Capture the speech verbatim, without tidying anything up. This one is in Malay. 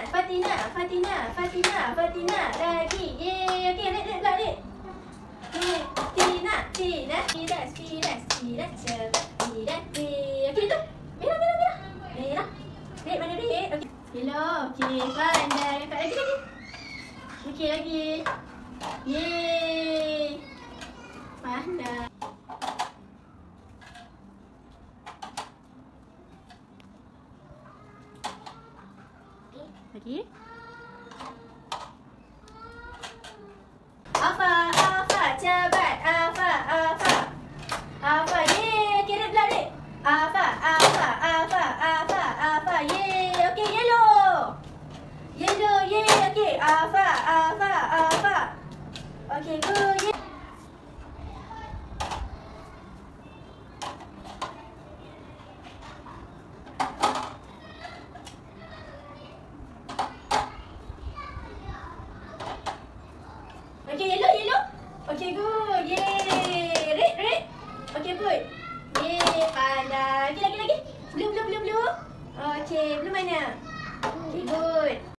Fatina, Fatina, Fatina, Fatina. Lagi. Yeay. Okey, red, red pula, red. Yeay. Tina, Tina. Tina, Tina, Tina. Cepat. Tina. Yeay. Okey, tu. Merah, merah, merah. Merah. Red, mana red? Okey. Yellow. Okey, pandai. Kakak lagi, lagi. Okey, lagi. Yeay. Pandai. Lagi. Afa, Afa, cepat. Afa, Afa. Afa, yeay. Okey, red pula, red. Afa, Afa, Afa, Afa, Afa, yeay. Okey, yellow. Yellow, yeay. Okey, Afa, Afa, Afa. Okey, good. Yeay. Okey, yellow, yellow. Okey, good. Yeay. Red, red. Okey, good. Yeay, pandai. Okey, lagi, lagi. Blue, blue, blue, blue. Okey, blue mana? Okey, good.